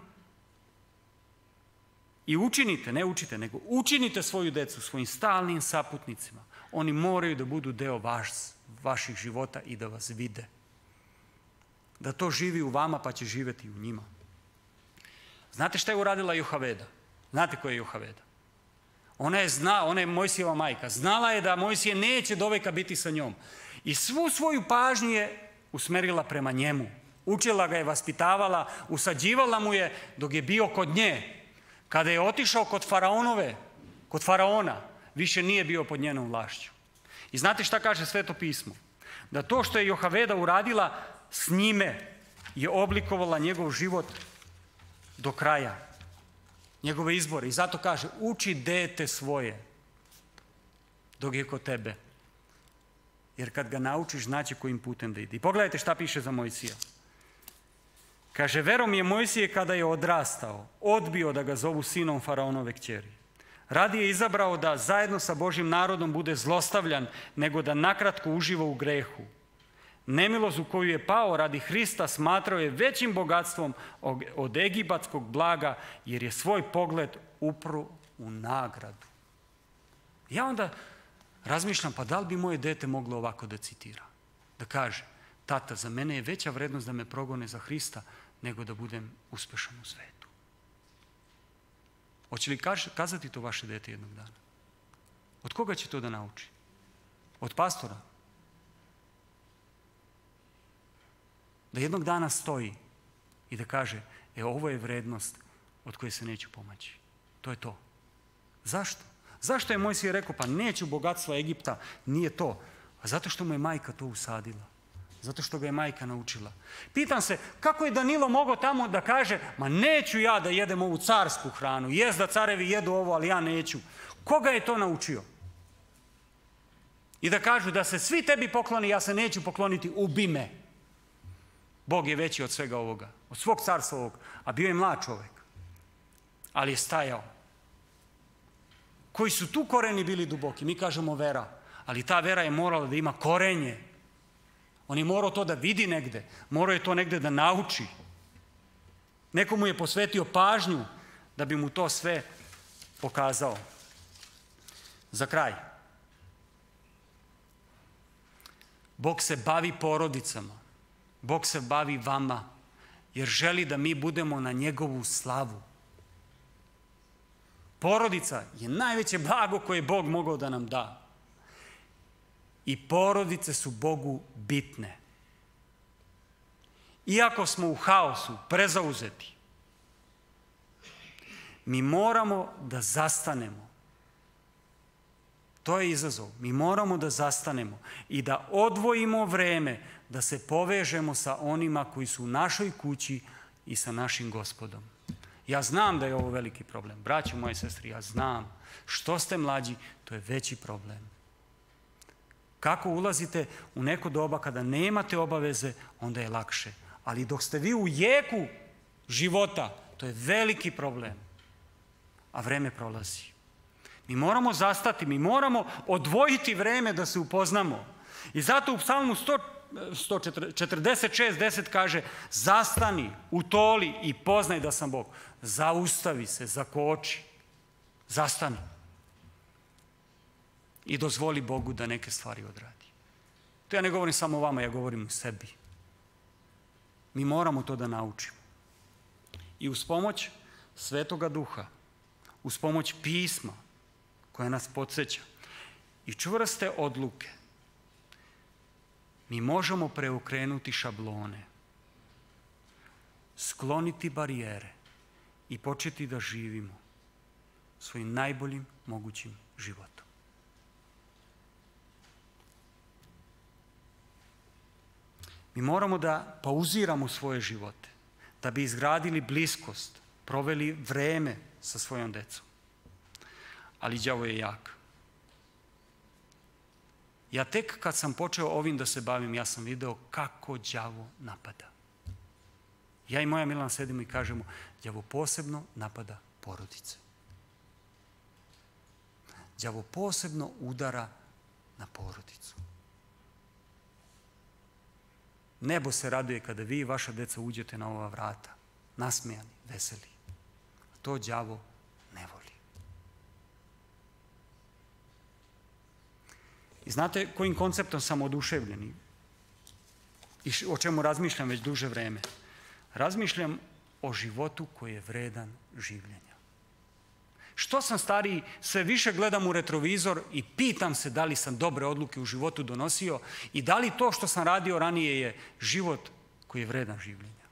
i učinite, ne učite, nego učinite svoju decu svojim stalnim saputnicima. Oni moraju da budu deo vaš, vaših života i da vas vide. Da to živi u vama, pa će živjeti u njima. Znate šta je uradila Johaveda? Znate ko je Johaveda? Ona je, zna, ona je Mojsijeva majka. Znala je da Mojsije neće doveka biti sa njom. I svu svoju pažnju je usmerila prema njemu. Učila ga je, vaspitavala, usađivala mu je dok je bio kod nje. Kada je otišao kod faraonove, kod faraona, više nije bio pod njenom vlašću. I znate šta kaže Sveto pismo? Da to što je Johaveda uradila, s njime je oblikovala njegov život do kraja. Njegove izbore. I zato kaže, uči dete svoje dok je kod tebe. Jer kad ga naučiš, znaće kojim putem da ide. I pogledajte šta piše za Mojsija. Kaže, verom je Mojsije kada je odrastao, odbio da ga zovu sinom faraonove kćeri. Radije je izabrao da zajedno sa Božjim narodom bude zlostavljan, nego da nakratko uživa u grehu. Nemilost u koju je pao radi Hrista smatrao je većim bogatstvom od egipatskog blaga, jer je svoj pogled upro u nagradu. Ja onda razmišljam, pa da li bi moje dete moglo ovako da citira? Da kaže, tata, za mene je veća vrednost da me progone za Hrista nego da budem uspešan u svetu. Hoće li kazati to vaše dete jednog dana? Od koga će to da nauči? Od pastora? Da jednog dana stoji i da kaže, e, ovo je vrednost od koje se neću pomaći. To je to. Zašto? Zašto je Mojsije rekao, pa neću bogatstva Egipta, nije to. A zato što mu je majka to usadila. Zato što ga je majka naučila. Pitam se, kako je Danilo mogao tamo da kaže, ma neću ja da jedem ovu carsku hranu, jest da carevi jedu ovo, ali ja neću. Koga je to naučio? I da kažu da se svi tebi pokloni, ja se neću pokloniti, ubi me. Bog je veći od svega ovoga, od svog carstva ovog, a bio je mlad čovjek. Ali je stajao. Koji su tu koreni bili duboki? Mi kažemo vera, ali ta vera je morala da ima korenje. On je morao to da vidi negde, morao je to negde da nauči. Neko mu je posvetio pažnju da bi mu to sve pokazao. Za kraj. Bog se bavi porodicama. Bog se bavi vama, jer želi da mi budemo na njegovu slavu. Porodica je najveće blago koje je Bog mogao da nam da. I porodice su Bogu bitne. Iako smo u haosu, prezauzeti, mi moramo da zastanemo. To je izazov. Mi moramo da zastanemo i da odvojimo vreme da se povežemo sa onima koji su u našoj kući i sa našim Gospodom. Ja znam da je ovo veliki problem. Braćo, moje sestri, ja znam. Što ste mlađi, to je veći problem. Kako ulazite u neko doba kada nemate obaveze, onda je lakše. Ali dok ste vi u jeku života, to je veliki problem. A vreme prolazi. Mi moramo zastati, mi moramo odvojiti vreme da se upoznamo. I zato u psalmu sto četrdeset šest deset kaže, zastani, utoli i poznaj da sam Bog. Zaustavi se, zakoči, zastani. I dozvoli Bogu da neke stvari odradi. To ja ne govorim samo o vama, ja govorim o sebi. Mi moramo to da naučimo. I uz pomoć Svetoga Duha, uz pomoć pisma koja nas podsjeća i čvrste odluke, mi možemo preokrenuti šablone, skloniti barijere i početi da živimo svojim najboljim mogućim životom. Mi moramo da pauziramo svoje živote, da bi izgradili bliskost, proveli vreme sa svojom decom. Ali đavo je jak. Ja tek kad sam počeo ovim da se bavim, ja sam video kako đavo napada. Ja i moja Milana sedimo i kažemo, đavo posebno napada porodice. Đavo posebno udara na porodicu. Nebo se raduje kada vi i vaša deca uđete na ova vrata, nasmejani, veseli. To đavo ne voli. I znate kojim konceptom sam oduševljen i o čemu razmišljam već duže vreme? Razmišljam o životu koji je vredan življenja. Što sam stariji, sve više gledam u retrovizor i pitam se da li sam dobre odluke u životu donosio i da li to što sam radio ranije je život koji je vredan življenja.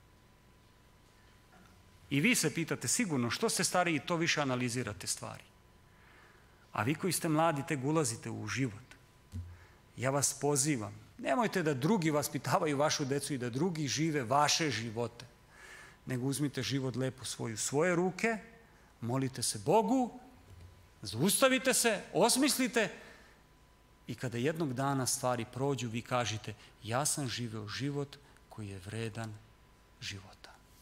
I vi se pitate sigurno što ste stariji, to više analizirate stvari. A vi koji ste mladi tek ulazite u život. Ja vas pozivam, nemojte da drugi vaspitavaju vašu decu i da drugi žive vaše živote, nego uzmite život lepo svoju svoje ruke, molite se Bogu, zaustavite se, osmislite i kada jednog dana stvari prođu, vi kažete, ja sam živeo život koji je vredan života.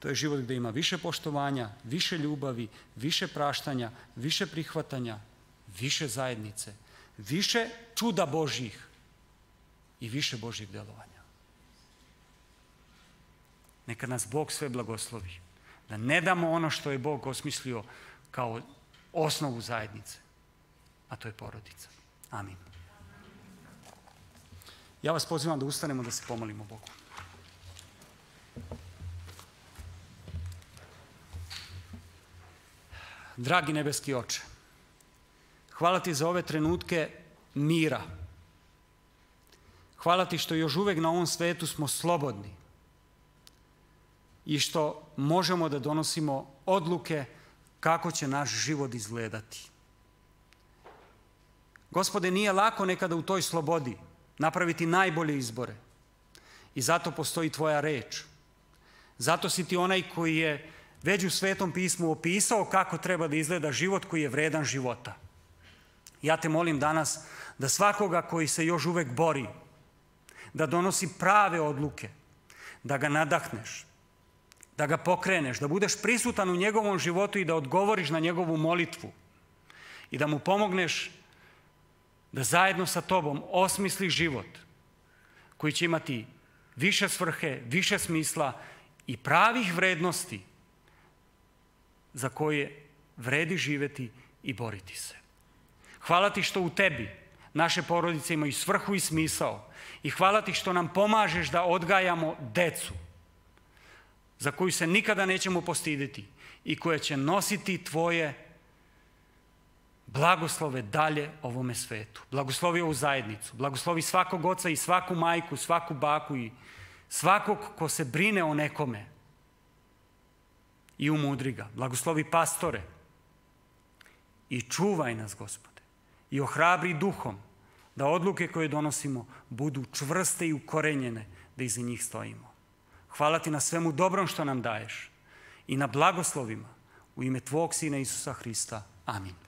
To je život gdje ima više poštovanja, više ljubavi, više praštanja, više prihvatanja, više zajednice, više čuda Božjih i više Božjih djelovanja. Neka nas Bog sve blagoslovi. Da ne damo ono što je Bog osmislio kao osnovu zajednice, a to je porodica. Amin. Ja vas pozivam da ustanemo da se pomolimo Bogu. Dragi nebeski Oče, hvala ti za ove trenutke mira. Hvala ti što još uvijek na ovom svetu smo slobodni i što možemo da donosimo odluke kako će naš život izgledati. Gospode, nije lako nekada u toj slobodi napraviti najbolje izbore i zato postoji tvoja reč. Zato si ti onaj koji je već u Svetom pismu opisao kako treba da izgleda život koji je vredan života. Ja te molim danas da svakoga koji se još uvijek bori, da donosi prave odluke, da ga nadahneš, da ga pokreneš, da budeš prisutan u njegovom životu i da odgovoriš na njegovu molitvu i da mu pomogneš da zajedno sa tobom osmisli život koji će imati više svrhe, više smisla i pravih vrednosti za koje vredi živjeti i boriti se. Hvala ti što u tebi naše porodice imaju svrhu i smisao i hvala ti što nam pomažeš da odgajamo decu za koju se nikada nećemo postiditi i koja će nositi tvoje blagoslove dalje ovome svetu. Blagoslovi ovu zajednicu, blagoslovi svakog oca i svaku majku, svaku baku i svakog ko se brine o nekome i umudri ga. Blagoslovi pastore i čuvaj nas, Gospode, i ohrabri duhom da odluke koje donosimo budu čvrste i ukorenjene, da iza njih stojimo. Hvala ti na svemu dobrom što nam daješ i na blagoslovima u ime tvog Sina Isusa Hrista. Amin.